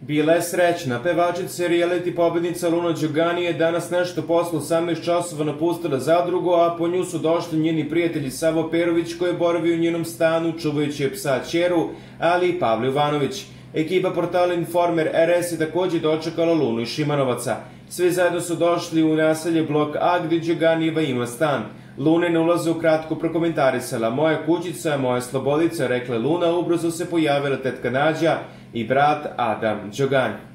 Bila je srećna. Pevačica i reality pobednica Luna Đogani je danas nešto posle 18 časova napustila zadrugu, a po nju su došli njeni prijatelji Savo Perović, koji je boravio u njenom stanu čuvajući psa Ćeru, ali i Pavle Jovanović. Ekipa portala Informer RS je takođe dočekala Lunu iz Šimanovaca. Svi zajedno su došli u naselje Blok A, gde Đoganijeva ima stan. Luna je na ulazu ukratko prokomentarisala: "Moja kućica, moja slobodica", rekla Luna, ubrzo se pojavila tetka Nađa i brat Adam Đogani.